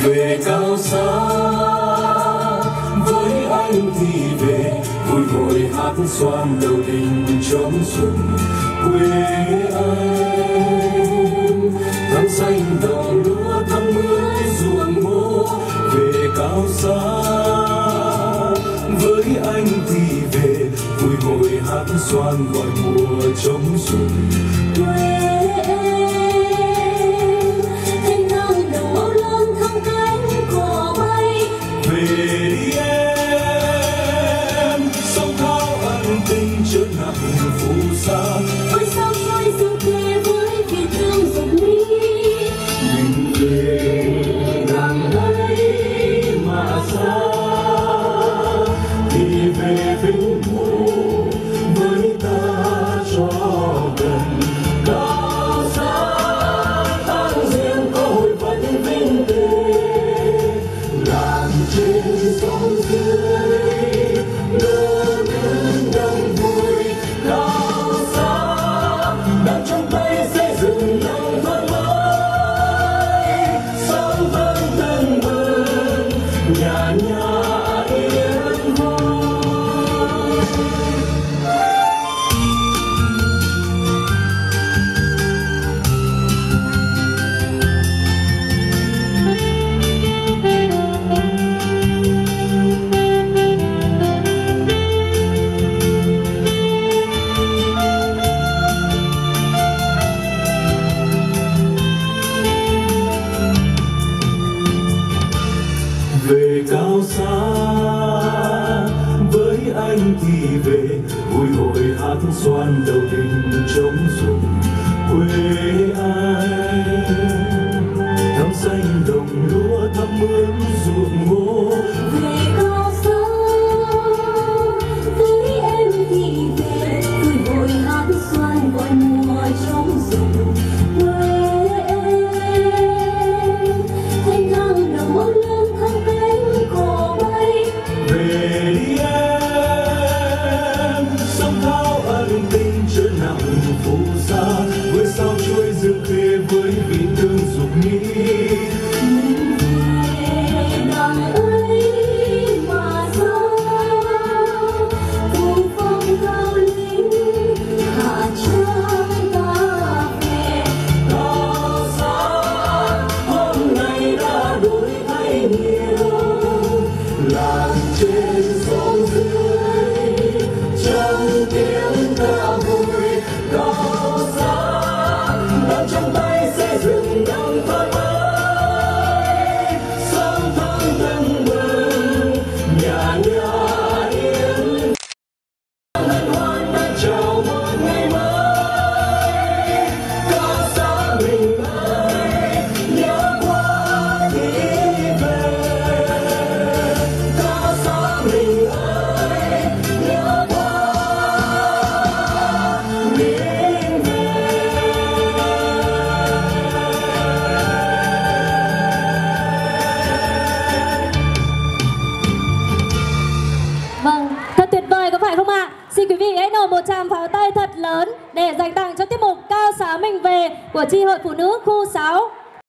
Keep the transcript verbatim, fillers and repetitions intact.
về cao xa với anh thì về vui hội hát xoan đầu đình trong xuân quê anh thắm xanh đồng lúa thắm mới ruộng ngô về cao xa với anh thì về vui hội hát xoan gọi mùa trong xuân quê em thanh thang đồng mẫu lớn thăm cánh cò bay về đi em sông thao ân tình chớp nặng phù sa với sao trôi dương kề với việt thương dục mi mình về nàng ấy mà xa thì về vĩnh mộ với ta cho gần cao xa tháng riêng có hội vẫn vinh tề làm trên sông dưới lơ nương đông vui cao xa đang trong tay xây dựng nông thôn mới sống vẫn tưng bừng nhà nhà yên vui. Về cao xa với anh thì về vui hội hát xoan đầu đình trong xuân quê anh thắm xanh đồng lúa thắm mướn ruộng ngô về cao xa với em thì về vui hội hát xoan gọi mùa trong xuân quê em thanh thang đồng mẫu lớn thăm cánh cò bay về đi em sông thao ân tình chứa nặng phù sa với sao trôi dương khê với vị thương dục mi mình về nàng ấy mà ra cùng phong cao lính hạ trang ta về cao xa hôm nay đã đổi thay nhiều làng trên sông dưới trong tiếng ca vui cao xa đang trong tay xây dựng nông thôn mới sống thơm tưng bừng nhà nhà yên hân hoan đang chào một ngày mới cao xa mình ơi nhớ qua thì về cao xa mình ơi nhớ qua mình về. Vâng, thật tuyệt vời có phải không ạ? Xin quý vị hãy nổ một tràng pháo tay thật lớn để dành tặng cho tiết mục Cao Xá Mình Về của Chi hội Phụ nữ khu sáu